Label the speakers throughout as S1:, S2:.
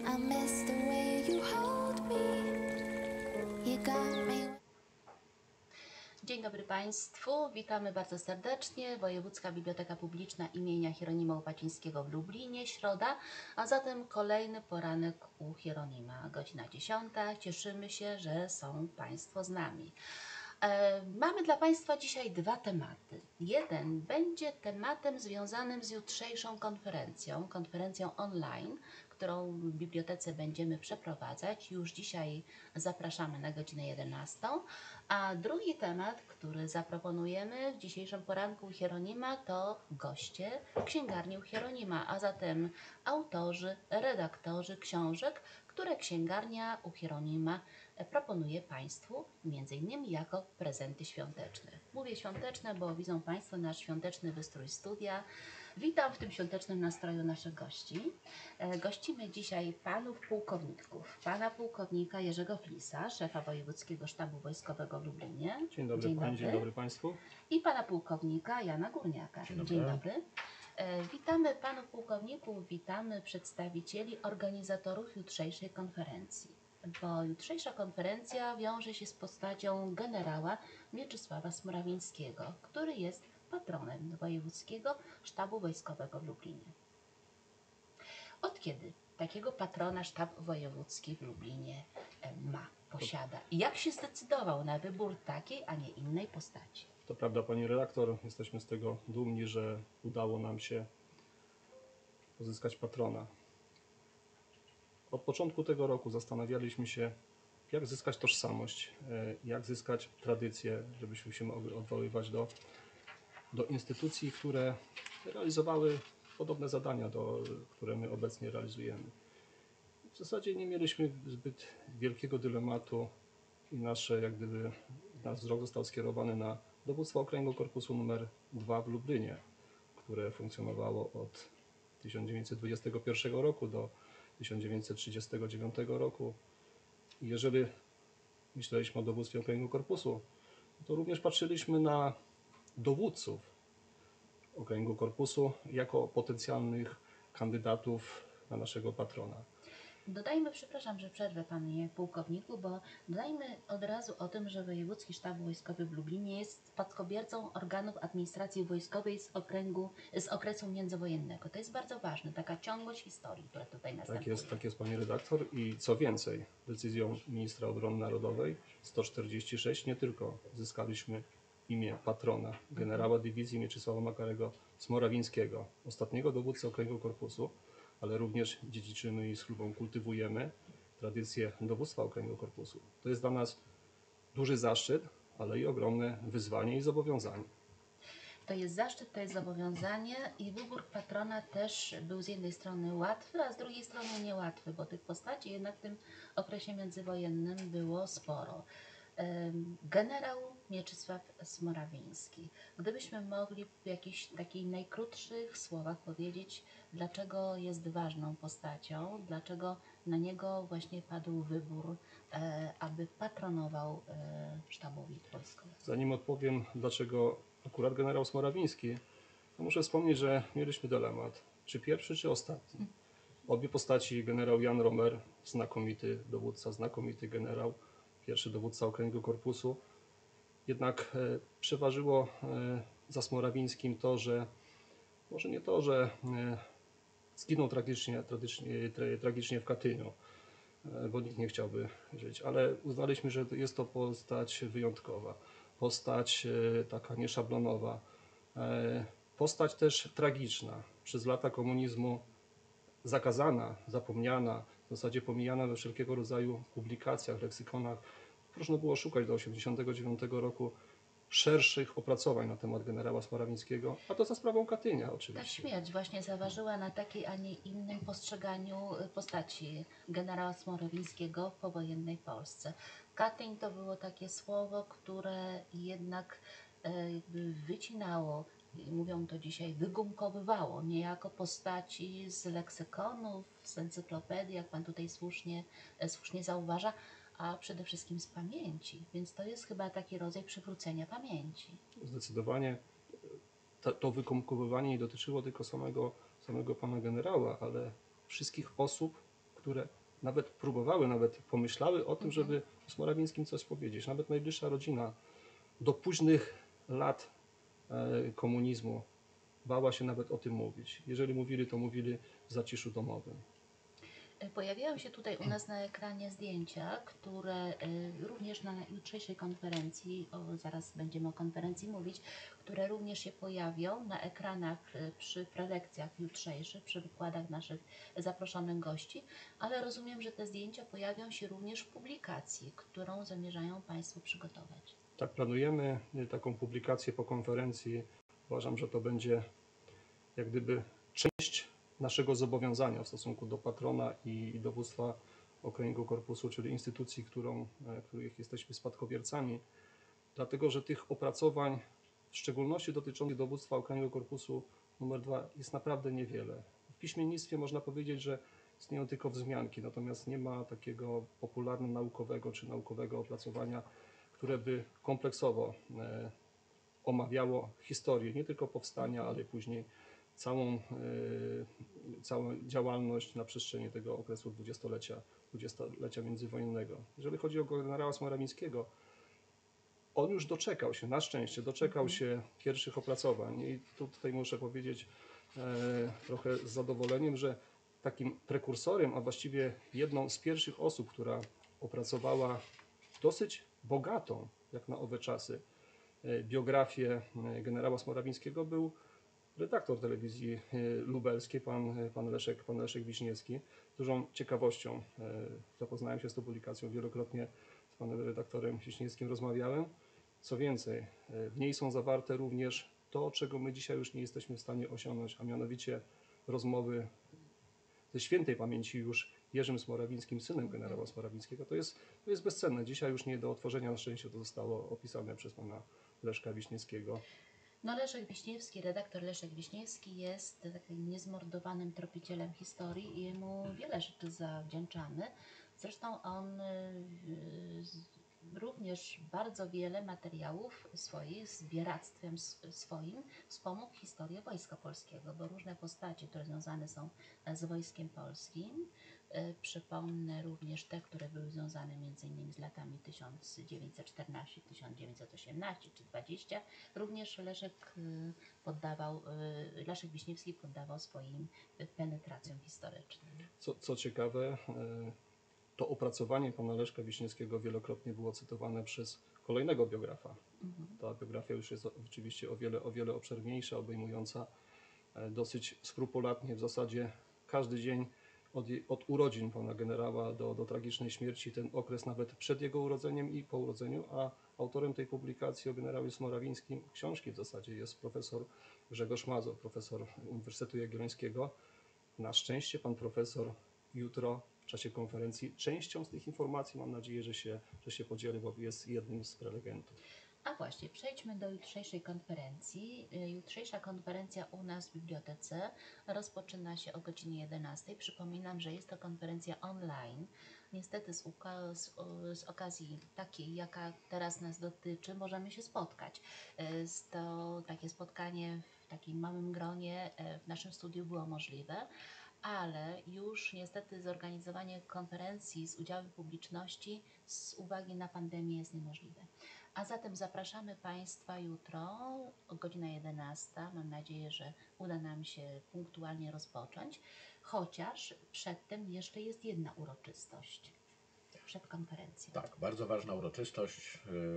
S1: I miss the way you hold me. You got me.
S2: Dzień dobry Państwu, witamy bardzo serdecznie. Wojewódzka Biblioteka Publiczna imienia Hieronima Łopacińskiego w Lublinie, środa, a zatem kolejny poranek u Hieronima, godzina 10. Cieszymy się, że są Państwo z nami. Mamy dla Państwa dzisiaj dwa tematy. Jeden będzie tematem związanym z jutrzejszą konferencją online, którą w bibliotece będziemy przeprowadzać. Już dzisiaj zapraszamy na godzinę 11. A drugi temat, który zaproponujemy w dzisiejszym poranku u Hieronima, to goście księgarni u Hieronima, a zatem autorzy, redaktorzy książek, które księgarnia u Hieronima proponuje Państwu m.in. jako prezenty świąteczne. Mówię świąteczne, bo widzą Państwo nasz świąteczny wystrój studia. Witam w tym świątecznym nastroju naszych gości. Gościmy dzisiaj panów pułkowników. Pana pułkownika Jerzego Flisa, szefa Wojewódzkiego Sztabu Wojskowego w Lublinie.
S3: Dzień dobry Pani, dzień dobry Państwu.
S2: I pana pułkownika Jana Górniaka. Dzień dobry. Witamy panów pułkowników, witamy przedstawicieli organizatorów jutrzejszej konferencji. Bo jutrzejsza konferencja wiąże się z postacią generała Mieczysława Smorawińskiego, który jest patronem Wojewódzkiego Sztabu Wojskowego w Lublinie. Od kiedy takiego patrona Sztab Wojewódzki w Lublinie posiada? I jak się zdecydował na wybór takiej, a nie innej postaci?
S3: To prawda Pani redaktor, jesteśmy z tego dumni, że udało nam się pozyskać patrona. Od początku tego roku zastanawialiśmy się, jak zyskać tożsamość, jak zyskać tradycję, żebyśmy się mogli odwoływać do instytucji, które realizowały podobne zadania, które my obecnie realizujemy. W zasadzie nie mieliśmy zbyt wielkiego dylematu i nasz wzrok został skierowany na dowództwo Okręgu Korpusu nr 2 w Lublinie, które funkcjonowało od 1921 roku do 1939 roku. I jeżeli myśleliśmy o dowództwie Okręgu Korpusu, to również patrzyliśmy na dowódców Okręgu Korpusu jako potencjalnych kandydatów na naszego patrona.
S2: Dodajmy, przepraszam, że przerwę panie pułkowniku, bo dodajmy od razu o tym, że Wojewódzki Sztab Wojskowy w Lublinie jest spadkobiercą organów administracji wojskowej z okresu międzywojennego. To jest bardzo ważne, taka ciągłość historii, która tutaj następuje.
S3: Tak jest pani redaktor i co więcej, decyzją ministra obrony narodowej 146 nie tylko zyskaliśmy imię patrona, generała dywizji Mieczysława Makarego Smorawińskiego, ostatniego dowódcy Okręgu Korpusu, ale również dziedziczymy i z chlubą kultywujemy tradycję dowództwa Okręgu Korpusu. To jest dla nas duży zaszczyt, ale i ogromne wyzwanie i zobowiązanie.
S2: To jest zaszczyt, to jest zobowiązanie i wybór patrona też był z jednej strony łatwy, a z drugiej strony niełatwy, bo tych postaci jednak w tym okresie międzywojennym było sporo. Generał Mieczysław Smorawiński. Gdybyśmy mogli w jakichś takich najkrótszych słowach powiedzieć, dlaczego jest ważną postacią, dlaczego na niego właśnie padł wybór, aby patronował sztabowi wojskowemu.
S3: Zanim odpowiem, dlaczego akurat generał Smorawiński, to muszę wspomnieć, że mieliśmy dylemat, czy pierwszy, czy ostatni. Obie postaci, generał Jan Romer, znakomity dowódca, znakomity generał, pierwszy dowódca Okręgu Korpusu. Jednak przeważyło za Smorawińskim to, że może nie to, że zginął tragicznie w Katyniu, bo nikt nie chciałby żyć, ale uznaliśmy, że jest to postać wyjątkowa, postać taka nieszablonowa, postać też tragiczna, przez lata komunizmu zakazana, zapomniana, w zasadzie pomijana we wszelkiego rodzaju publikacjach, leksykonach. Trudno było szukać do 1989 roku szerszych opracowań na temat generała Smorawińskiego, a to za sprawą Katynia
S2: Ta
S3: oczywiście.
S2: śmierć właśnie zaważyła na takiej, a nie innym postrzeganiu postaci generała Smorawińskiego w powojennej Polsce. Katyń to było takie słowo, które jednak jakby wycinało, mówią to dzisiaj, wygumkowywało niejako postaci z leksykonów, z encyklopedii, jak pan tutaj słusznie zauważa, a przede wszystkim z pamięci. Więc to jest chyba taki rodzaj przywrócenia pamięci.
S3: Zdecydowanie to wygumkowywanie nie dotyczyło tylko samego pana generała, ale wszystkich osób, które nawet próbowały, nawet pomyślały o tym, żeby z Morawińskim coś powiedzieć. Nawet najbliższa rodzina do późnych lat komunizmu bała się nawet o tym mówić. Jeżeli mówili, to mówili w zaciszu domowym.
S2: Pojawiają się tutaj u nas na ekranie zdjęcia, które również na jutrzejszej konferencji, zaraz będziemy o konferencji mówić, które również się pojawią na ekranach przy prelekcjach jutrzejszych, przy wykładach naszych zaproszonych gości, ale rozumiem, że te zdjęcia pojawią się również w publikacji, którą zamierzają Państwo przygotować.
S3: Tak, planujemy taką publikację po konferencji. Uważam, że to będzie jak gdyby część naszego zobowiązania w stosunku do patrona i dowództwa Okręgu Korpusu, czyli instytucji, których jesteśmy spadkobiercami, dlatego że tych opracowań, w szczególności dotyczących dowództwa Okręgu Korpusu nr 2, jest naprawdę niewiele. W piśmiennictwie można powiedzieć, że istnieją tylko wzmianki, natomiast nie ma takiego popularno-naukowego czy naukowego opracowania, które by kompleksowo omawiało historię nie tylko powstania, ale później całą działalność na przestrzeni tego okresu dwudziestolecia międzywojennego. Jeżeli chodzi o generała Morawińskiego, on już doczekał się, na szczęście, doczekał się pierwszych opracowań i tutaj muszę powiedzieć trochę z zadowoleniem, że takim prekursorem, a właściwie jedną z pierwszych osób, która opracowała dosyć bogatą, jak na owe czasy, biografię generała Morawińskiego, był redaktor telewizji lubelskiej, pan Leszek Wiśniewski. Z dużą ciekawością zapoznałem się z tą publikacją, wielokrotnie z panem redaktorem Wiśniewskim rozmawiałem. Co więcej, w niej są zawarte również to, czego my dzisiaj już nie jesteśmy w stanie osiągnąć, a mianowicie rozmowy ze świętej pamięci już Jerzym Smorawińskim, synem generała Smorawińskiego. To jest bezcenne. Dzisiaj już nie do otworzenia, na szczęście to zostało opisane przez pana Leszka Wiśniewskiego.
S2: No Leszek Wiśniewski, redaktor Leszek Wiśniewski jest takim niezmordowanym tropicielem historii i jemu wiele rzeczy zawdzięczamy. Zresztą on również bardzo wiele materiałów swoich, zbieractwem swoim wspomógł historię Wojska Polskiego, bo różne postacie, które związane są z Wojskiem Polskim, przypomnę również te, które były związane m.in. z latami 1914, 1918 czy 20, również Leszek Wiśniewski poddawał swoim penetracjom historycznym.
S3: Co ciekawe, to opracowanie pana Leszka Wiśniewskiego wielokrotnie było cytowane przez kolejnego biografa. Ta biografia już jest oczywiście o wiele obszerniejsza, obejmująca dosyć skrupulatnie w zasadzie każdy dzień od urodzin pana generała do tragicznej śmierci, ten okres nawet przed jego urodzeniem i po urodzeniu, a autorem tej publikacji o generały Morawińskim, książki w zasadzie, jest profesor Grzegorz Mazur, profesor Uniwersytetu Jagiellońskiego. Na szczęście pan profesor jutro w czasie konferencji częścią z tych informacji, mam nadzieję, że się podzieli, bo jest jednym z prelegentów.
S2: A właśnie, przejdźmy do jutrzejszej konferencji. Jutrzejsza konferencja u nas w bibliotece rozpoczyna się o godzinie 11. Przypominam, że jest to konferencja online. Niestety z okazji takiej, jaka teraz nas dotyczy, możemy się spotkać. To takie spotkanie w takim małym gronie w naszym studiu było możliwe, ale już niestety zorganizowanie konferencji z udziałem publiczności z uwagi na pandemię jest niemożliwe. A zatem zapraszamy Państwa jutro o godzina 11. Mam nadzieję, że uda nam się punktualnie rozpocząć, chociaż przedtem jeszcze jest jedna uroczystość przed konferencją.
S4: Tak, bardzo ważna uroczystość.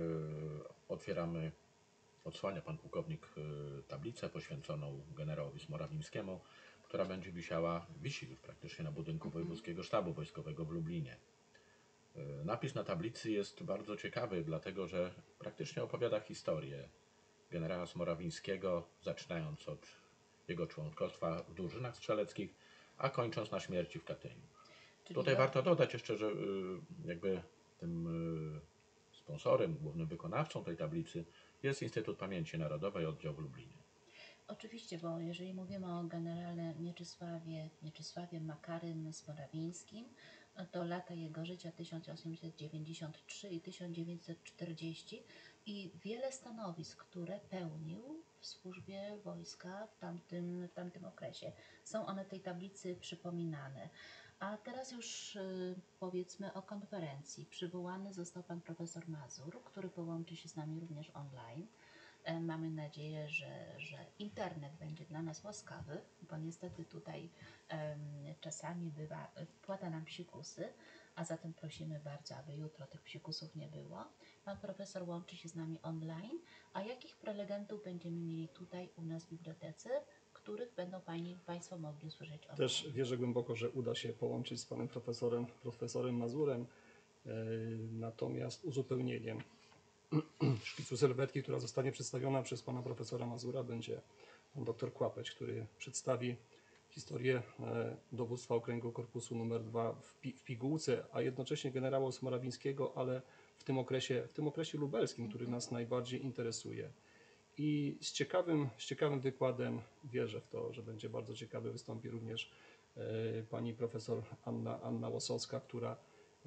S4: Odsłania pan pułkownik tablicę poświęconą generałowi Morawińskiemu, która będzie wisi już praktycznie na budynku Wojewódzkiego Sztabu Wojskowego w Lublinie. Napis na tablicy jest bardzo ciekawy, dlatego że praktycznie opowiada historię generała Morawińskiego, zaczynając od jego członkostwa w drużynach strzeleckich, a kończąc na śmierci w Katyniu. Tutaj warto dodać jeszcze, że jakby tym sponsorem, głównym wykonawcą tej tablicy jest Instytut Pamięci Narodowej, oddział w Lublinie.
S2: Oczywiście, bo jeżeli mówimy o generale Mieczysławie Makarym Morawińskim, to lata jego życia 1893 i 1940 i wiele stanowisk, które pełnił w służbie wojska w tamtym okresie. Są one w tej tablicy przypominane. A teraz już powiedzmy o konferencji. Przywołany został pan profesor Mazur, który połączy się z nami również online. Mamy nadzieję, że internet będzie dla nas łaskawy, bo niestety tutaj czasami wkłada nam psikusy, a zatem prosimy bardzo, aby jutro tych psikusów nie było. Pan profesor łączy się z nami online, a jakich prelegentów będziemy mieli tutaj u nas w bibliotece, których będą Państwo mogli usłyszeć online?
S3: Też wierzę głęboko, że uda się połączyć z panem profesorem Mazurem, natomiast uzupełnieniem szkicu sylwetki, która zostanie przedstawiona przez pana profesora Mazura, będzie pan dr Kłapeć, który przedstawi historię dowództwa okręgu korpusu numer 2 w pigułce, a jednocześnie generała Smorawińskiego, ale w tym okresie lubelskim, który nas najbardziej interesuje. I z ciekawym wykładem, wierzę w to, że będzie bardzo ciekawy, wystąpi również pani profesor Anna Łosowska, która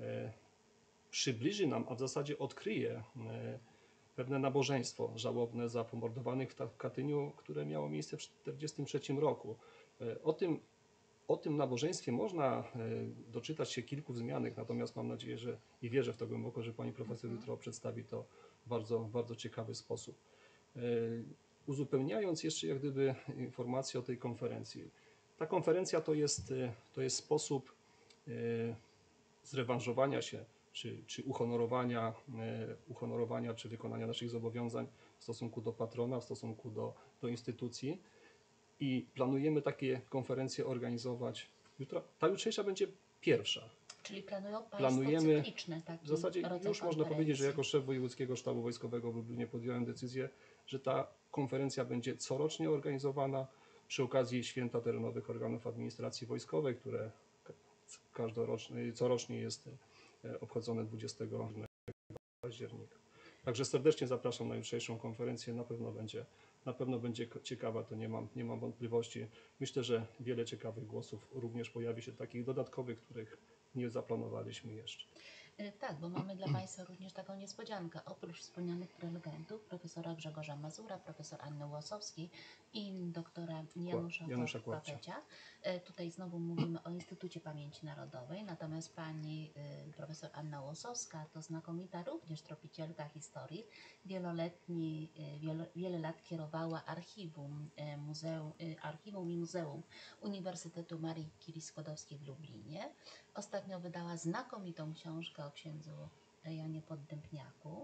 S3: przybliży nam, a w zasadzie odkryje pewne nabożeństwo żałobne za pomordowanych w Katyniu, które miało miejsce w 1943 roku. O tym nabożeństwie można doczytać się kilku wzmianek, natomiast mam nadzieję, że i wierzę w to głęboko, że pani profesor jutro przedstawi to w bardzo ciekawy sposób. Uzupełniając jeszcze jak gdyby informacje o tej konferencji. Ta konferencja to jest sposób zrewanżowania się, czy uhonorowania, czy wykonania naszych zobowiązań w stosunku do patrona, w stosunku do instytucji. I planujemy takie konferencje organizować. Ta jutrzejsza będzie pierwsza.
S2: Czyli planują Państwo cykliczne takie
S3: W zasadzie
S2: rodzaj
S3: już można powiedzieć, że
S2: konferencji.
S3: jako szef Wojewódzkiego Sztabu Wojskowego w Lublinie podjąłem decyzję, że ta konferencja będzie corocznie organizowana przy okazji Święta Terenowych Organów Administracji Wojskowej, które corocznie jest obchodzone 20 października. Także serdecznie zapraszam na jutrzejszą konferencję. Na pewno będzie ciekawa, to nie mam wątpliwości. Myślę, że wiele ciekawych głosów również pojawi się, takich dodatkowych, których nie zaplanowaliśmy jeszcze.
S2: Tak, bo mamy dla Państwa również taką niespodziankę. Oprócz wspomnianych prelegentów, profesora Grzegorza Mazura, profesor Anny Łosowskiej i doktora Janusza Kłapecia. Tutaj znowu mówimy o Instytucie Pamięci Narodowej, natomiast pani profesor Anna Łosowska to znakomita również tropicielka historii. Wiele lat kierowała archiwum i Muzeum Uniwersytetu Marii Curie Skłodowskiej w Lublinie. Ostatnio wydała znakomitą książkę o księdzu Janie Poddębniaku,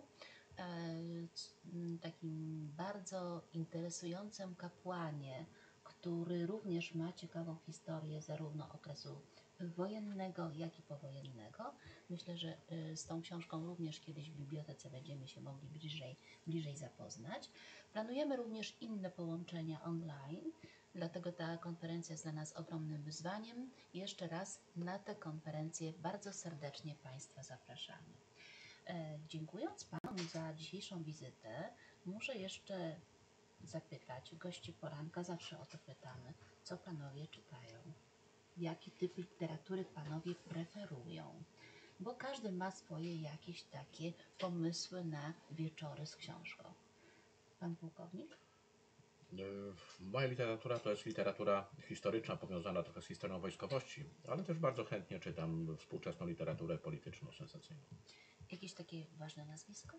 S2: takim bardzo interesującym kapłanie, który również ma ciekawą historię zarówno okresu wojennego, jak i powojennego. Myślę, że z tą książką również kiedyś w bibliotece będziemy się mogli bliżej zapoznać. Planujemy również inne połączenia online, dlatego ta konferencja jest dla nas ogromnym wyzwaniem. Jeszcze raz na tę konferencję bardzo serdecznie Państwa zapraszamy. Dziękując Panom za dzisiejszą wizytę, muszę jeszcze zapytać gości poranka, zawsze o to pytamy, co Panowie czytają, jaki typ literatury Panowie preferują, bo każdy ma swoje jakieś takie pomysły na wieczory z książką. Pan pułkownik?
S4: Moja literatura to jest literatura historyczna, powiązana trochę z historią wojskowości, ale też bardzo chętnie czytam współczesną literaturę polityczną, sensacyjną.
S2: Jakieś takie ważne nazwisko?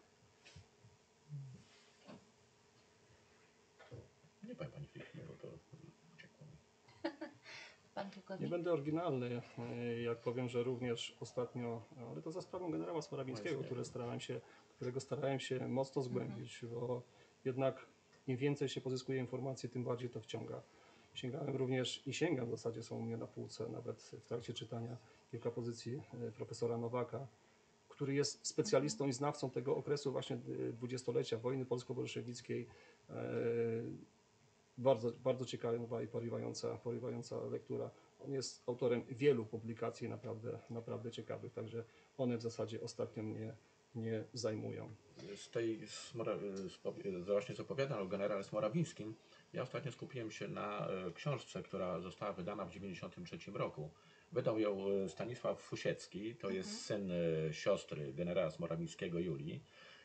S4: Nie powiem Pani w tej chwili, bo to uciekło mi.
S2: Pan pułkownik?
S3: Nie będę oryginalny, jak powiem, że również ostatnio, ale to za sprawą generała Smorawińskiego, którego starałem się mocno zgłębić, bo jednak im więcej się pozyskuje informacji, tym bardziej to wciąga. Sięgałem również i sięgam w zasadzie, są u mnie na półce, nawet w trakcie czytania kilka pozycji profesora Nowaka, który jest specjalistą i znawcą tego okresu właśnie dwudziestolecia wojny polsko-bolszewickiej. Bardzo ciekawa i porywająca lektura. On jest autorem wielu publikacji naprawdę ciekawych, także one w zasadzie ostatnio mnie zajmują.
S4: Właśnie co opowiadam o generale Smorawińskim, ja ostatnio skupiłem się na książce, która została wydana w 1993 roku. Wydał ją Stanisław Fusiecki, to jest syn siostry generała Smorawińskiego Julii.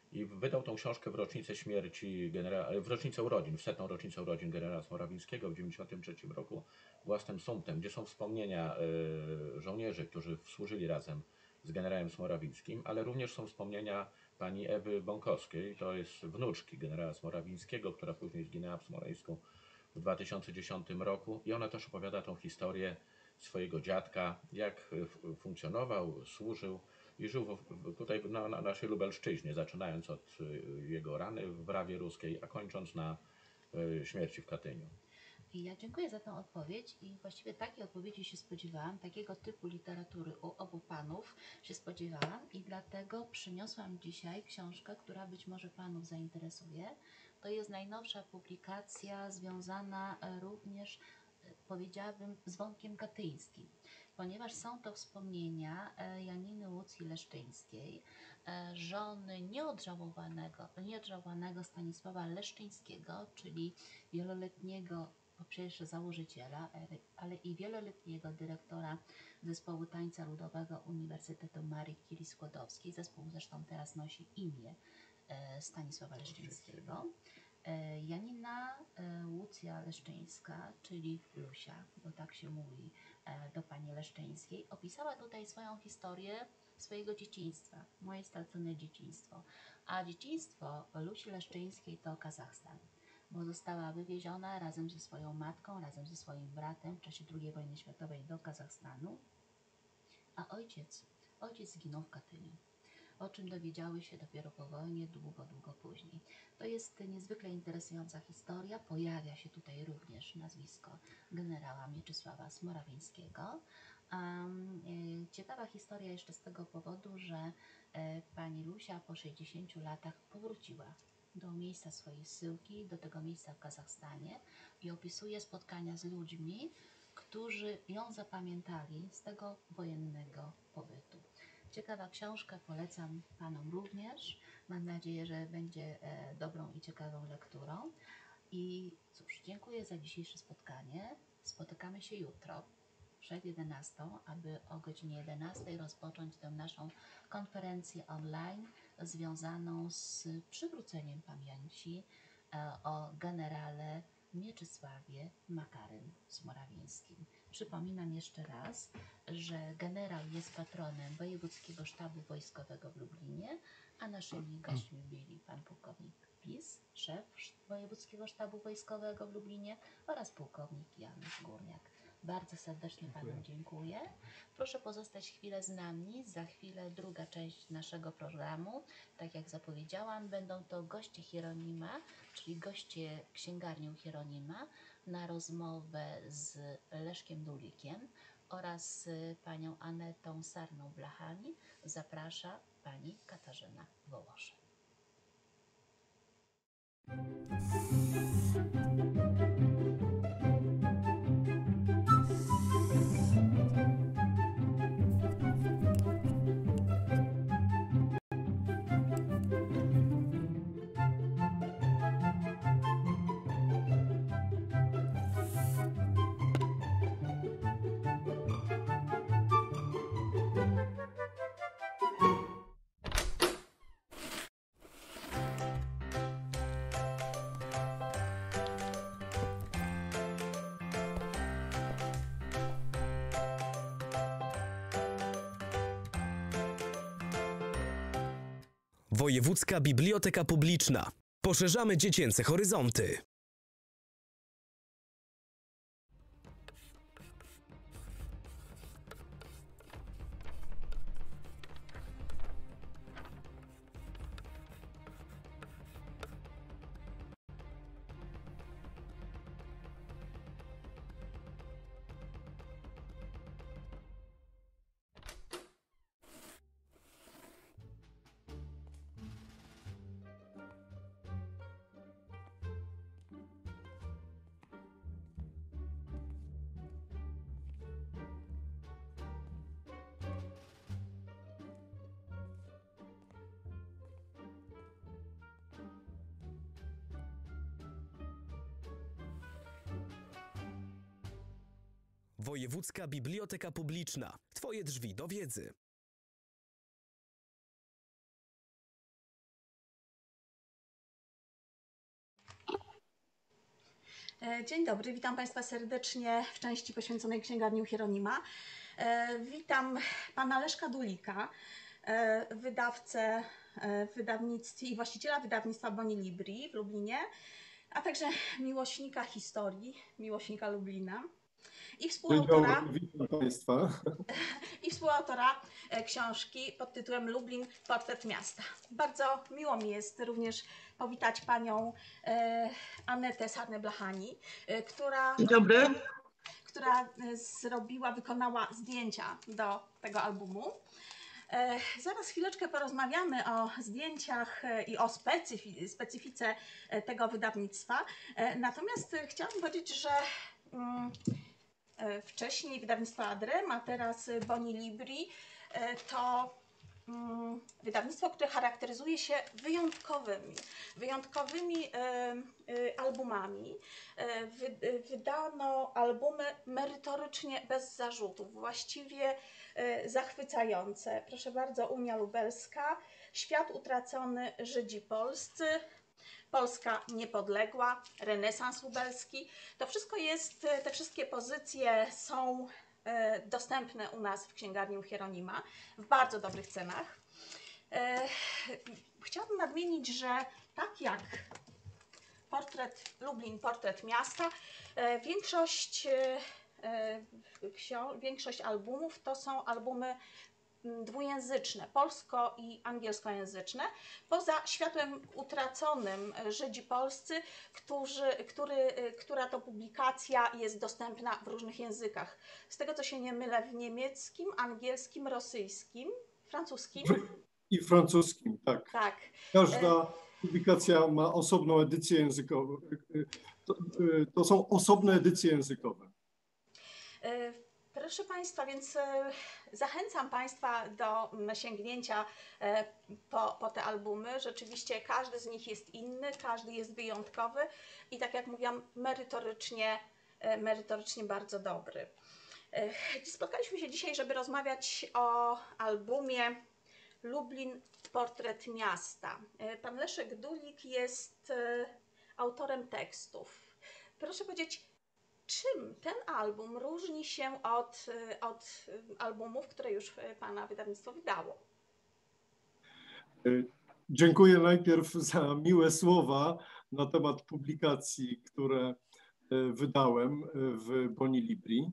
S4: I wydał tą książkę w rocznicę śmierci w rocznicę urodzin, w 100. rocznicę urodzin generała Smorawińskiego w 1993 roku, Własnym Sumptem, gdzie są wspomnienia żołnierzy, którzy służyli razem z generałem Smorawińskim, ale również są wspomnienia pani Ewy Bąkowskiej, to jest wnuczki generała Smorawińskiego, która później zginęła w Smoleńsku w 2010 roku i ona też opowiada tą historię swojego dziadka, jak funkcjonował, służył i żył tutaj na naszej Lubelszczyźnie, zaczynając od jego rany w Rawie Ruskiej, a kończąc na śmierci w Katyniu.
S2: I ja dziękuję za tę odpowiedź i właściwie takiej odpowiedzi się spodziewałam, takiego typu literatury u obu panów się spodziewałam i dlatego przyniosłam dzisiaj książkę, która być może panów zainteresuje. To jest najnowsza publikacja związana również, powiedziałabym, z wątkiem katyńskim, ponieważ są to wspomnienia Janiny Łucji Leszczyńskiej, żony nieodżałowanego Stanisława Leszczyńskiego, czyli wieloletniego po pierwsze założyciela, ale i wieloletniego dyrektora Zespołu Tańca Ludowego Uniwersytetu Marii Curie-Skłodowskiej. Zespół zresztą teraz nosi imię Stanisława Leszczyńskiego. Janina Łucja Leszczyńska, czyli Lusia, bo tak się mówi do pani Leszczyńskiej, opisała tutaj swoją historię swojego dzieciństwa, moje stracone dzieciństwo. A dzieciństwo Lusi Leszczyńskiej to Kazachstan, bo została wywieziona razem ze swoją matką, razem ze swoim bratem w czasie II wojny światowej do Kazachstanu, a ojciec zginął w Katyniu, o czym dowiedziały się dopiero po wojnie, długo później. To jest niezwykle interesująca historia. Pojawia się tutaj również nazwisko generała Mieczysława Smorawińskiego. Ciekawa historia jeszcze z tego powodu, że pani Lusia po 60 latach powróciła do miejsca swojej zsyłki, do tego miejsca w Kazachstanie i opisuje spotkania z ludźmi, którzy ją zapamiętali z tego wojennego pobytu. Ciekawa książka, polecam panom również. Mam nadzieję, że będzie dobrą i ciekawą lekturą. I cóż, dziękuję za dzisiejsze spotkanie. Spotykamy się jutro przed 11, aby o godzinie 11 rozpocząć tę naszą konferencję online związaną z przywróceniem pamięci o generale Mieczysławie Makarym Smorawińskim. Przypominam jeszcze raz, że generał jest patronem Wojewódzkiego Sztabu Wojskowego w Lublinie, a naszymi gośćmi byli pan pułkownik Pis, szef Wojewódzkiego Sztabu Wojskowego w Lublinie oraz pułkownik Jan Górniak. Bardzo serdecznie panom dziękuję. Proszę pozostać chwilę z nami. Za chwilę druga część naszego programu. Tak jak zapowiedziałam, będą to goście Hieronima, czyli goście księgarni u Hieronima, na rozmowę z Leszkiem Dulikiem oraz panią Anetą Sarną-Blachami. Zaprasza pani Katarzyna Wołosze.
S5: Wojewódzka Biblioteka Publiczna. Poszerzamy dziecięce horyzonty. Wojewódzka Biblioteka Publiczna. Twoje drzwi do wiedzy.
S6: Dzień dobry, witam Państwa serdecznie w części poświęconej księgarni u Hieronima. Witam Pana Leszka Dulika, wydawcę w wydawnictwie i właściciela wydawnictwa Boni Libri w Lublinie, a także miłośnika historii, miłośnika Lublina i
S7: Dzień dobry, witam Państwa.
S6: współautora książki pod tytułem Lublin – Portret miasta. Bardzo miło mi jest również powitać Panią Anetę Sarnę-Blachani,
S8: Dzień dobry.
S6: która wykonała zdjęcia do tego albumu. Zaraz chwileczkę porozmawiamy o zdjęciach i o specyfice tego wydawnictwa. Natomiast chciałam powiedzieć, że wcześniej wydawnictwo Adrem, a teraz Boni Libri to wydawnictwo, które charakteryzuje się wyjątkowymi albumami. Wydano albumy merytorycznie bez zarzutów, właściwie zachwycające. Proszę bardzo, Unia Lubelska, Świat utracony, Żydzi polscy, Polska niepodległa, Renesans lubelski. To wszystko jest, te wszystkie pozycje są dostępne u nas w księgarni u Hieronima w bardzo dobrych cenach. Chciałabym nadmienić, że tak jak Lublin, portret miasta, większość albumów to są albumy dwujęzyczne, polsko- i angielskojęzyczne, poza Światłem utraconym, Żydzi polscy, która to publikacja jest dostępna w różnych językach. Z tego co się nie mylę, w niemieckim, angielskim, rosyjskim, francuskim.
S7: I francuskim, tak.
S6: Tak.
S7: Każda publikacja ma osobną edycję językową. To są osobne edycje językowe.
S6: Proszę Państwa, więc zachęcam Państwa do sięgnięcia po te albumy. Rzeczywiście każdy z nich jest inny, każdy jest wyjątkowy i tak jak mówiłam, merytorycznie bardzo dobry. Spotkaliśmy się dzisiaj, żeby rozmawiać o albumie Lublin – Portret miasta. Pan Leszek Dulik jest autorem tekstów. Proszę powiedzieć, czym ten album różni się od albumów, które już Pana wydawnictwo wydało?
S7: Dziękuję najpierw za miłe słowa na temat publikacji, które wydałem w Boni Libri.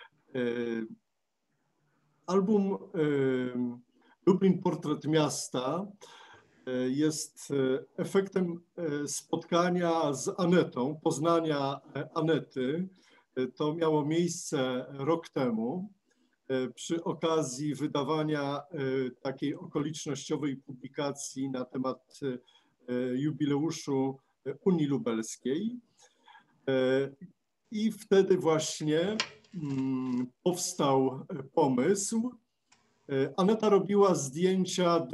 S7: Album Lublin – Portret miasta jest efektem spotkania z Anetą, poznania Anety. To miało miejsce rok temu przy okazji wydawania takiej okolicznościowej publikacji na temat jubileuszu Unii Lubelskiej. I wtedy właśnie powstał pomysł. Aneta robiła zdjęcia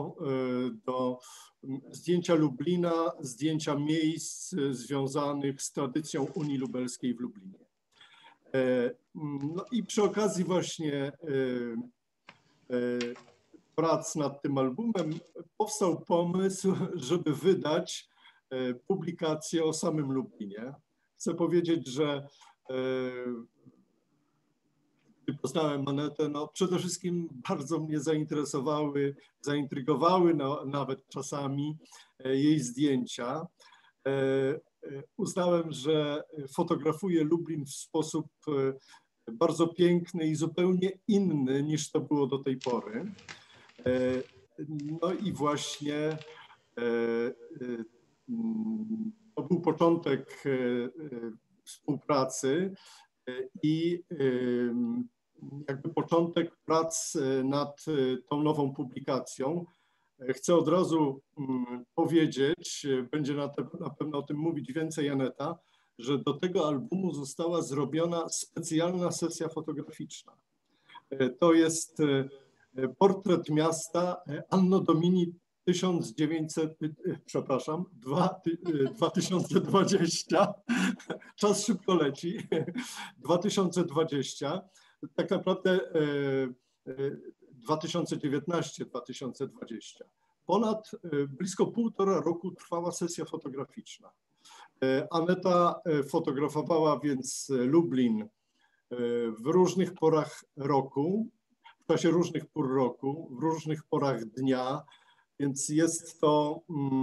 S7: zdjęcia Lublina, zdjęcia miejsc związanych z tradycją Unii Lubelskiej w Lublinie. No i przy okazji właśnie prac nad tym albumem powstał pomysł, żeby wydać publikację o samym Lublinie. Chcę powiedzieć, że gdy poznałem Anetę, no przede wszystkim bardzo mnie zaintrygowały nawet czasami jej zdjęcia. Uznałem, że fotografuje Lublin w sposób bardzo piękny i zupełnie inny niż to było do tej pory. No i właśnie to był początek współpracy i jakby początek prac nad tą nową publikacją. Chcę od razu powiedzieć, będzie na pewno o tym mówić więcej Aneta, że do tego albumu została zrobiona specjalna sesja fotograficzna. To jest portret miasta Anno Domini 2020. Czas szybko leci. 2020. Tak naprawdę 2019-2020. Ponad blisko 1,5 roku trwała sesja fotograficzna. Aneta fotografowała więc Lublin w różnych porach roku, w czasie różnych pór roku, w różnych porach dnia, więc jest to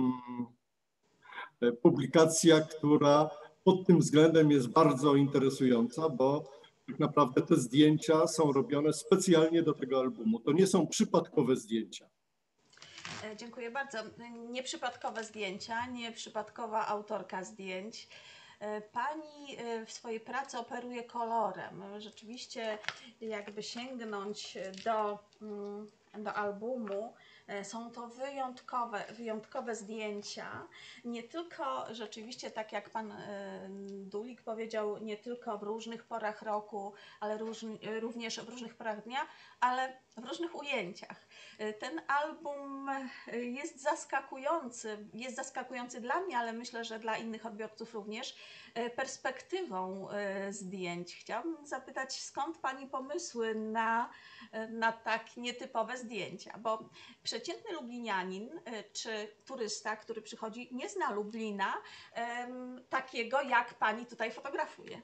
S7: publikacja, która pod tym względem jest bardzo interesująca, bo tak naprawdę te zdjęcia są robione specjalnie do tego albumu. To nie są przypadkowe zdjęcia.
S6: Dziękuję bardzo. Nieprzypadkowe zdjęcia, nieprzypadkowa autorka zdjęć. Pani w swojej pracy operuje kolorem. Rzeczywiście jakby sięgnąć do albumu, są to wyjątkowe zdjęcia. Nie tylko rzeczywiście, tak jak pan Dulik powiedział, nie tylko w różnych porach roku, ale również w różnych porach dnia, ale w różnych ujęciach. Ten album jest zaskakujący dla mnie, ale myślę, że dla innych odbiorców również, perspektywą zdjęć. Chciałabym zapytać, skąd pani pomysły na tak nietypowe zdjęcia? Bo przeciętny lublinianin czy turysta, który przychodzi, nie zna Lublina takiego, jak pani tutaj fotografuje.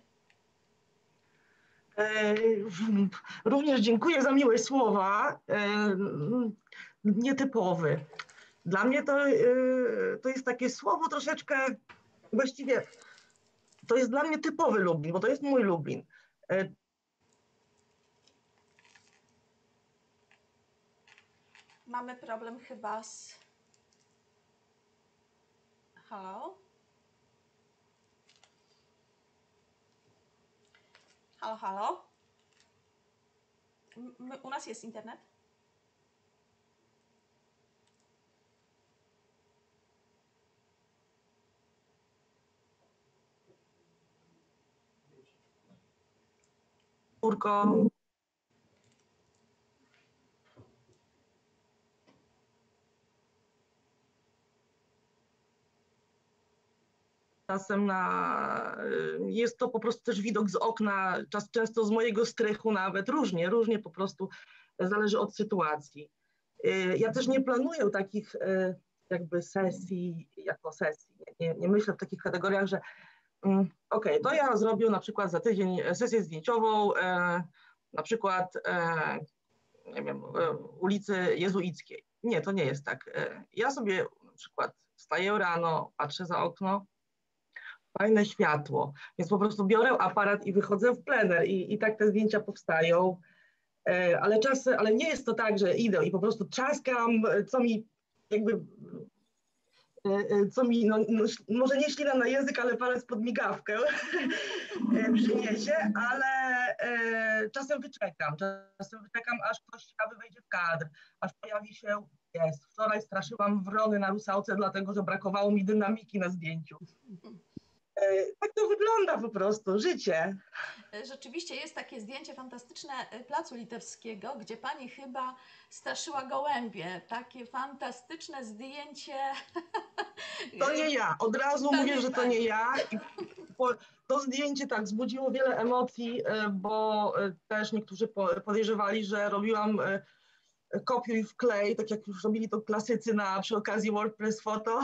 S8: Również dziękuję za miłe słowa. Nietypowy. Dla mnie to jest takie słowo troszeczkę, właściwie to jest dla mnie typowy Lublin, bo to jest mój Lublin.
S6: Mamy problem chyba z... Halo? Halo, halo? U nas jest internet?
S8: Córko. Czasem jest to po prostu też widok z okna, często z mojego strychu nawet, różnie po prostu zależy od sytuacji. Ja też nie planuję takich jakby sesji jako sesji. Nie myślę w takich kategoriach, że okej, to ja zrobię na przykład za tydzień sesję zdjęciową, na przykład nie wiem, ulicy Jezuickiej. Nie, to nie jest tak. Ja sobie na przykład wstaję rano, patrzę za okno, fajne światło, więc po prostu biorę aparat i wychodzę w plener i tak te zdjęcia powstają, ale nie jest to tak, że idę i po prostu trzaskam, może nie ślina na język, ale palec pod migawkę przyniesie, ale czasem wyczekam, aż ktoś ciekawy wejdzie w kadr, aż pojawi się, wczoraj straszyłam wrony na Rusałce, dlatego że brakowało mi dynamiki na zdjęciu. Tak to wygląda po prostu, życie.
S6: Rzeczywiście jest takie zdjęcie fantastyczne Placu Litewskiego, gdzie pani chyba straszyła gołębie. Takie fantastyczne zdjęcie.
S8: To nie ja. Od razu mówię, że to nie ja. To zdjęcie tak wzbudziło wiele emocji, bo też niektórzy podejrzewali, że robiłam kopiuj wklej, tak jak już robili to klasycy przy okazji WordPress Photo.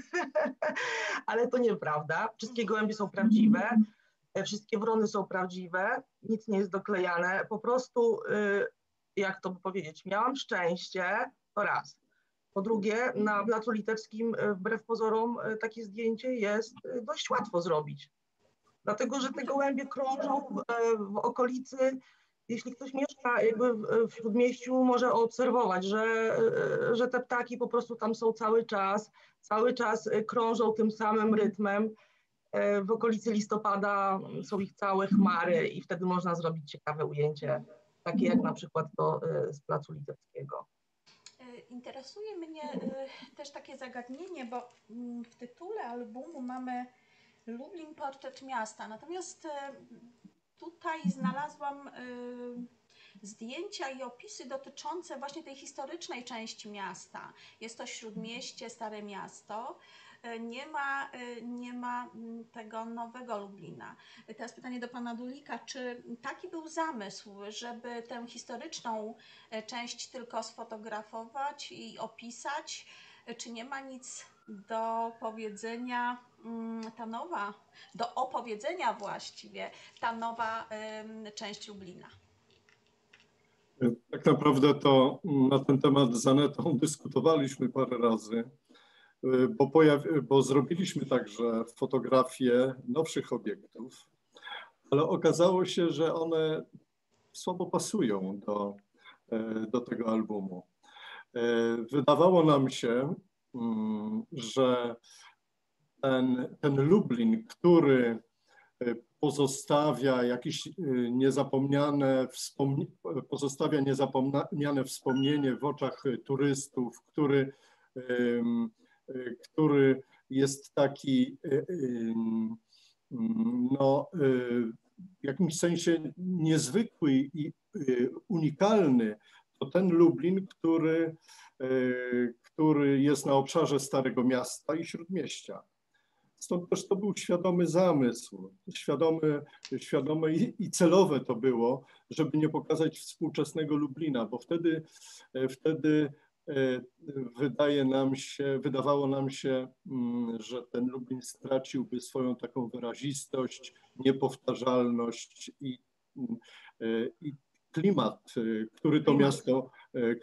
S8: Ale to nieprawda. Wszystkie gołębie są prawdziwe. Wszystkie wrony są prawdziwe, nic nie jest doklejane. Po prostu, jak to powiedzieć, miałam szczęście, to raz. Po drugie, na Placu Litewskim, wbrew pozorom, takie zdjęcie jest dość łatwo zrobić. Dlatego, że te gołębie krążą w okolicy. Jeśli ktoś mieszka jakby w Śródmieściu, może obserwować, że te ptaki po prostu tam są cały czas krążą tym samym rytmem. W okolicy listopada są ich całe chmary i wtedy można zrobić ciekawe ujęcie, takie jak na przykład to z Placu Litewskiego.
S6: Interesuje mnie też takie zagadnienie, bo w tytule albumu mamy Lublin Portret Miasta, natomiast tutaj znalazłam zdjęcia i opisy dotyczące właśnie tej historycznej części miasta. Jest to Śródmieście, Stare Miasto. Nie ma tego nowego Lublina. Teraz pytanie do pana Dulika, czy taki był zamysł, żeby tę historyczną część tylko sfotografować i opisać, czy nie ma nic do powiedzenia ta nowa, do opowiedzenia właściwie, ta nowa część Lublina?
S7: Tak naprawdę to na ten temat z Anetą dyskutowaliśmy parę razy, bo zrobiliśmy także fotografie nowszych obiektów, ale okazało się, że one słabo pasują do tego albumu. Wydawało nam się, że ten Lublin, który pozostawia jakieś niezapomniane wspomnienie w oczach turystów, który jest taki no, w jakimś sensie niezwykły i unikalny, to ten Lublin, który jest na obszarze Starego Miasta i Śródmieścia. Stąd też to był świadomy zamysł, świadome i celowe to było, żeby nie pokazać współczesnego Lublina, bo wtedy wydawało nam się, że ten Lublin straciłby swoją taką wyrazistość, niepowtarzalność i klimat, który to miasto,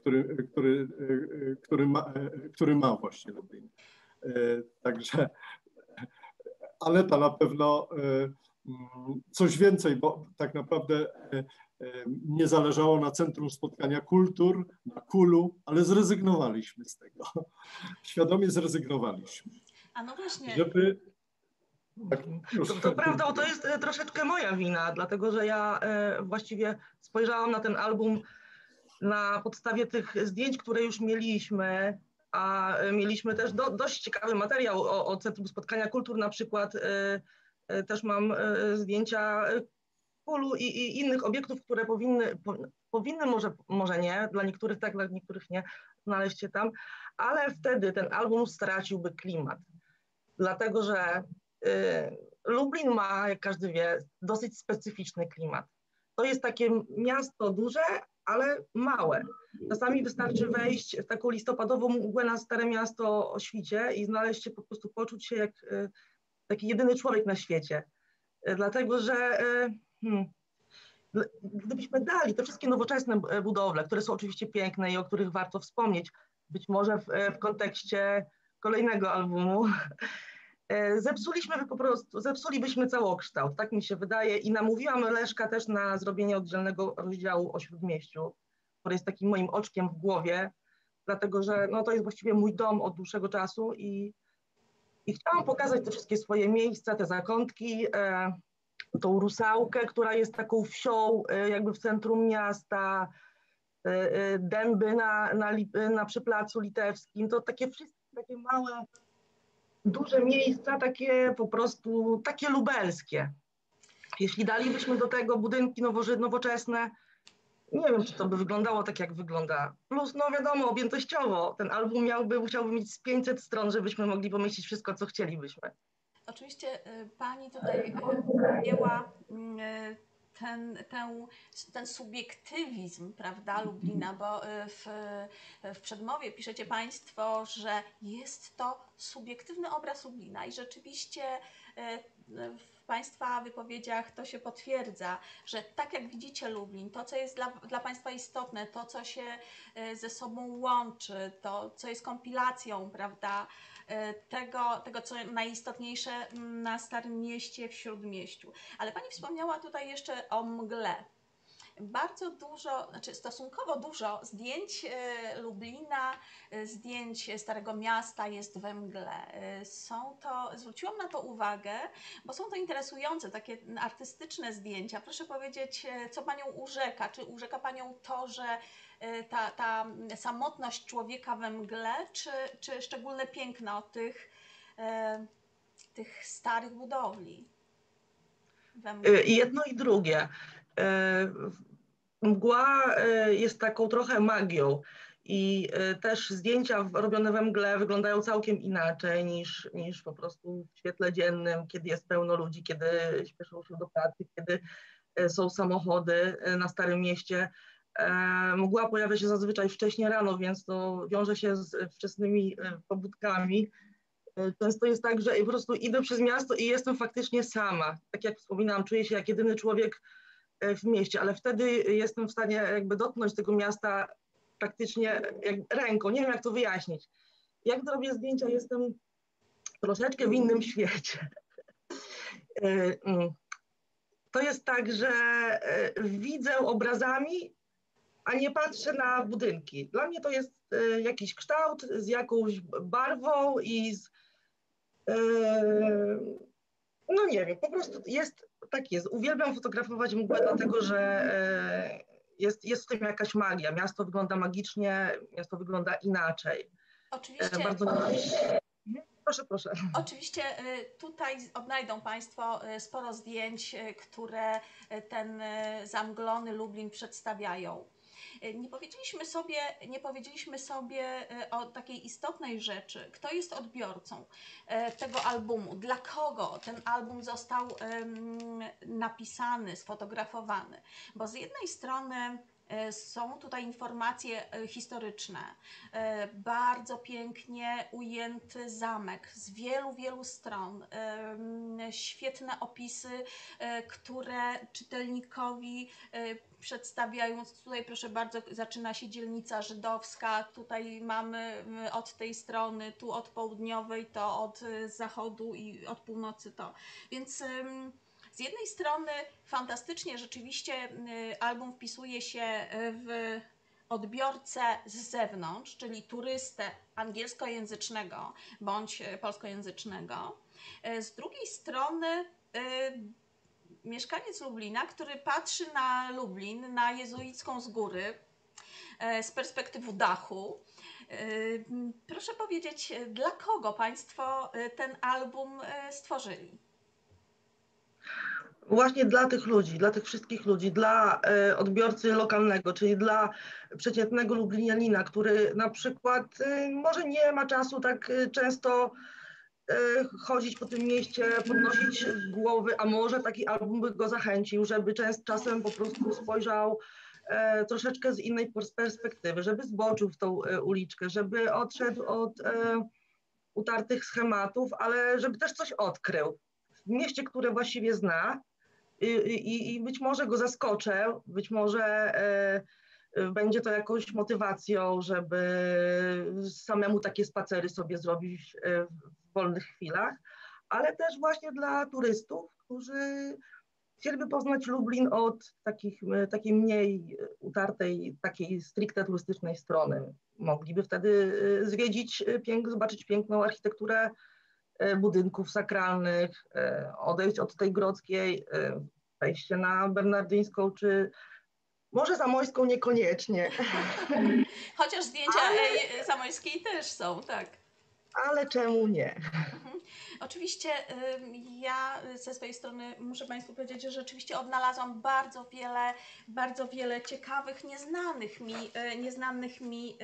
S7: który ma właśnie Lublin. Także Aneta na pewno coś więcej, bo tak naprawdę nie zależało na Centrum Spotkania Kultur, na KUL-u, ale zrezygnowaliśmy z tego. Świadomie zrezygnowaliśmy.
S6: A no właśnie.
S7: Żeby...
S8: Tak, to prawda, bo to jest troszeczkę moja wina, dlatego że ja właściwie spojrzałam na ten album na podstawie tych zdjęć, które już mieliśmy, a mieliśmy też dość ciekawy materiał o Centrum Spotkania Kultur, na przykład też mam zdjęcia KUL-u i innych obiektów, które powinny może nie, dla niektórych tak, dla niektórych nie, znaleźć się tam, ale wtedy ten album straciłby klimat, dlatego że Lublin ma, jak każdy wie, dosyć specyficzny klimat. To jest takie miasto duże, ale małe. Czasami wystarczy wejść w taką listopadową mgłę na Stare Miasto o świcie i znaleźć się, po prostu poczuć się jak taki jedyny człowiek na świecie. Dlatego, że gdybyśmy dali te wszystkie nowoczesne budowle, które są oczywiście piękne i o których warto wspomnieć, być może w kontekście kolejnego albumu, zepsulibyśmy całokształt, tak mi się wydaje, i namówiłam Leszka też na zrobienie oddzielnego rozdziału o Śródmieściu, który jest takim moim oczkiem w głowie, dlatego że no, to jest właściwie mój dom od dłuższego czasu i chciałam pokazać te wszystkie swoje miejsca, te zakątki, tą Rusałkę, która jest taką wsią jakby w centrum miasta, dęby przy Placu Litewskim, to takie wszystkie takie małe, duże miejsca, takie po prostu, takie lubelskie. Jeśli dalibyśmy do tego budynki nowoczesne, nie wiem, czy to by wyglądało tak, jak wygląda. Plus, no wiadomo, objętościowo ten album musiałby mieć z 500 stron, żebyśmy mogli pomieścić wszystko, co chcielibyśmy.
S6: Oczywiście pani tutaj miała ten subiektywizm, prawda, Lublina, bo w przedmowie piszecie Państwo, że jest to subiektywny obraz Lublina i rzeczywiście w Państwa wypowiedziach to się potwierdza, że tak jak widzicie Lublin, to co jest dla Państwa istotne, to co się ze sobą łączy, to co jest kompilacją, prawda, tego co najistotniejsze na Starym Mieście, w Śródmieściu. Ale Pani wspomniała tutaj jeszcze o mgle. Bardzo dużo, znaczy stosunkowo dużo zdjęć Lublina, zdjęć Starego Miasta jest we mgle. Zwróciłam na to uwagę, bo są to interesujące, takie artystyczne zdjęcia. Proszę powiedzieć, co Panią urzeka? Czy urzeka Panią to, że ta samotność człowieka we mgle, czy szczególne piękno tych starych budowli?
S8: Jedno i drugie. Mgła jest taką trochę magią i też zdjęcia robione we mgle wyglądają całkiem inaczej niż po prostu w świetle dziennym, kiedy jest pełno ludzi, kiedy śpieszą się do pracy, kiedy są samochody na Starym Mieście. Mgła pojawia się zazwyczaj wcześnie rano, więc to wiąże się z wczesnymi pobudkami. Często jest tak, że po prostu idę przez miasto i jestem faktycznie sama. Tak jak wspominałam, czuję się jak jedyny człowiek w mieście, ale wtedy jestem w stanie jakby dotknąć tego miasta praktycznie jak ręką. Nie wiem, jak to wyjaśnić. Jak robię zdjęcia, jestem troszeczkę w innym świecie. To jest tak, że widzę obrazami, a nie patrzę na budynki. Dla mnie to jest jakiś kształt z jakąś barwą i z... No nie wiem, po prostu jest, tak jest. Uwielbiam fotografować mgłę, dlatego że jest w tym jakaś magia. Miasto wygląda magicznie, miasto wygląda inaczej.
S6: Oczywiście.
S8: Bardzo... Proszę, proszę.
S6: Oczywiście tutaj odnajdą Państwo sporo zdjęć, które ten zamglony Lublin przedstawiają. Nie powiedzieliśmy sobie o takiej istotnej rzeczy, kto jest odbiorcą tego albumu, dla kogo ten album został napisany, sfotografowany. Bo z jednej strony są tutaj informacje historyczne, bardzo pięknie ujęty zamek z wielu stron, świetne opisy, które czytelnikowi przedstawiają, tutaj proszę bardzo, zaczyna się dzielnica żydowska, tutaj mamy od tej strony, tu od południowej, to od zachodu i od północy to. Więc z jednej strony fantastycznie rzeczywiście album wpisuje się w odbiorcę z zewnątrz, czyli turystę angielskojęzycznego bądź polskojęzycznego. Z drugiej strony mieszkaniec Lublina, który patrzy na Lublin, na jezuicką z góry, z perspektywy dachu. Proszę powiedzieć, dla kogo Państwo ten album stworzyli?
S8: Właśnie dla tych ludzi, dla tych wszystkich ludzi, dla odbiorcy lokalnego, czyli dla przeciętnego lublinianina, który na przykład może nie ma czasu tak często chodzić po tym mieście, podnosić głowy, a może taki album by go zachęcił, żeby czasem po prostu spojrzał troszeczkę z innej perspektywy, żeby zboczył w tą uliczkę, żeby odszedł od utartych schematów, ale żeby też coś odkrył. W mieście, które właściwie zna i być może go zaskoczę, być może będzie to jakąś motywacją, żeby samemu takie spacery sobie zrobić w wolnych chwilach, ale też właśnie dla turystów, którzy chcieliby poznać Lublin od takiej mniej utartej, takiej stricte turystycznej strony. Mogliby wtedy zwiedzić, zobaczyć piękną architekturę budynków sakralnych, odejść od tej grodzkiej, wejście na Bernardyńską, czy może Zamojską niekoniecznie.
S6: Chociaż zdjęcia Zamojskiej też są, tak.
S8: Ale czemu nie?
S6: Oczywiście ja ze swojej strony muszę Państwu powiedzieć, że rzeczywiście odnalazłam bardzo wiele ciekawych, nieznanych mi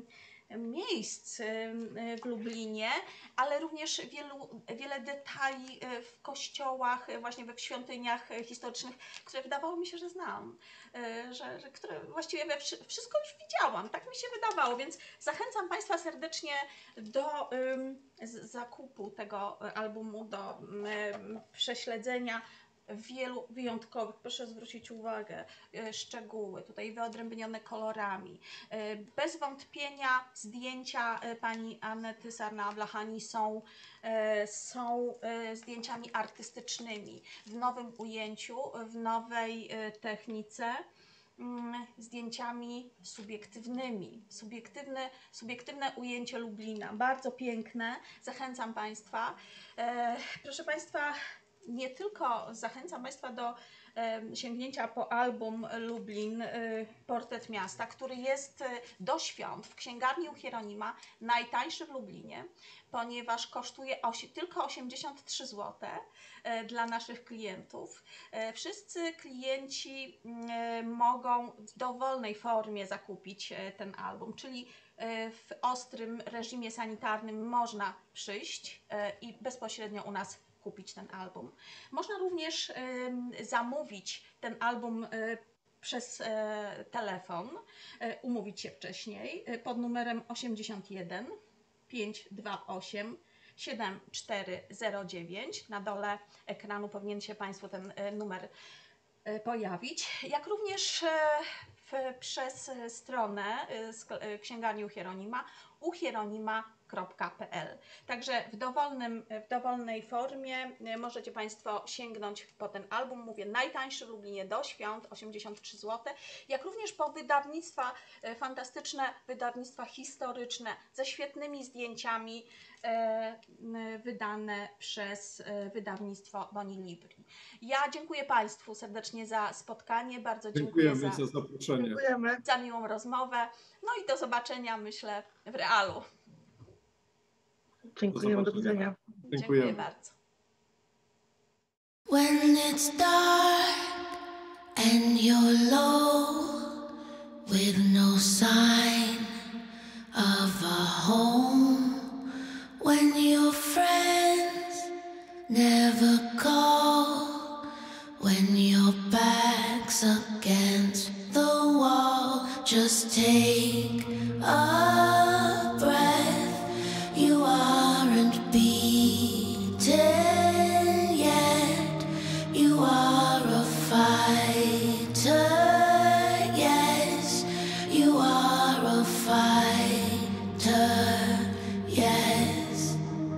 S6: miejsc w Lublinie, ale również wiele detali w kościołach, właśnie w świątyniach historycznych, które wydawało mi się, że znam, które właściwie wszystko już widziałam, tak mi się wydawało, więc zachęcam Państwa serdecznie do zakupu tego albumu, do prześledzenia wielu wyjątkowych, proszę zwrócić uwagę, szczegóły, tutaj wyodrębnione kolorami. Bez wątpienia zdjęcia pani Anety Sarna-Ablahani są zdjęciami artystycznymi, w nowym ujęciu, w nowej technice, zdjęciami subiektywnymi. Subiektywne ujęcie Lublina, bardzo piękne, zachęcam Państwa. Proszę Państwa, nie tylko zachęcam Państwa do sięgnięcia po album Lublin, Portret Miasta, który jest do świąt w księgarni u Hieronima najtańszy w Lublinie, ponieważ kosztuje tylko 83 zł dla naszych klientów. Wszyscy klienci mogą w dowolnej formie zakupić ten album, czyli w ostrym reżimie sanitarnym można przyjść i bezpośrednio u nas kupić ten album. Można również zamówić ten album przez telefon, umówić się wcześniej pod numerem 81 528 7409. Na dole ekranu powinien się Państwu ten numer pojawić, jak również przez stronę księgarni u Hieronima uhieronima.pl. Także w dowolnej formie możecie Państwo sięgnąć po ten album. Mówię, najtańszy w Lublinie do świąt, 83 zł. Jak również po wydawnictwa, fantastyczne wydawnictwa historyczne ze świetnymi zdjęciami, wydane przez wydawnictwo Boni Libri. Ja dziękuję Państwu serdecznie za spotkanie. Bardzo dziękuję
S7: za zaproszenie.
S8: Dziękujemy.
S6: Za miłą rozmowę. No i do zobaczenia, myślę, w realu.
S8: Dziękujemy, do widzenia.
S6: Dziękuję bardzo.
S1: When it's dark and you're low, with no sign of a home, when your friends never call, when your back's against the wall, just take a breath. You aren't beaten yet. You are a fighter, yes. You are a fighter, yes.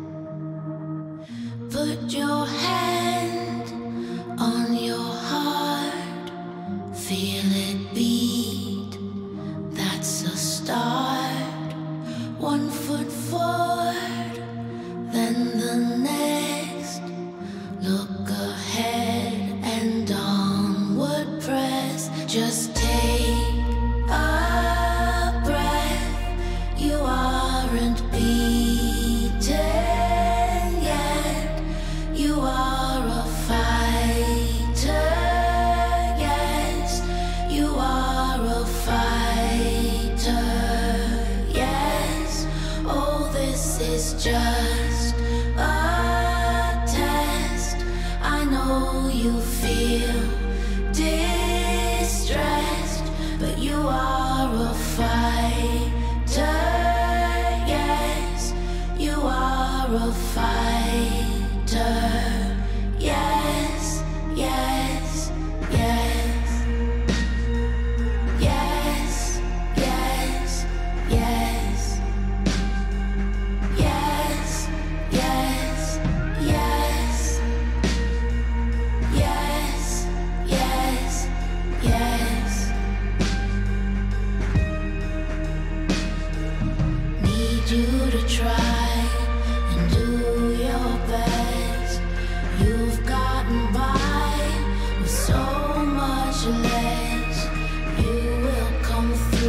S1: Put your hand on your heart, feel it beat. That's a start. 1 foot forward, then the next. Look ahead and onward press. Just take a breath. You aren't beaten yet. You are a fighter, yes. You are a fighter, yes. Oh, this is just